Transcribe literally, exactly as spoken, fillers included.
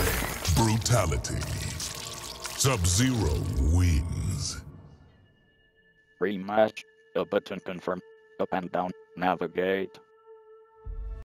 Brutality. Sub-Zero wins. Rematch. A button confirm. Up and down. Navigate.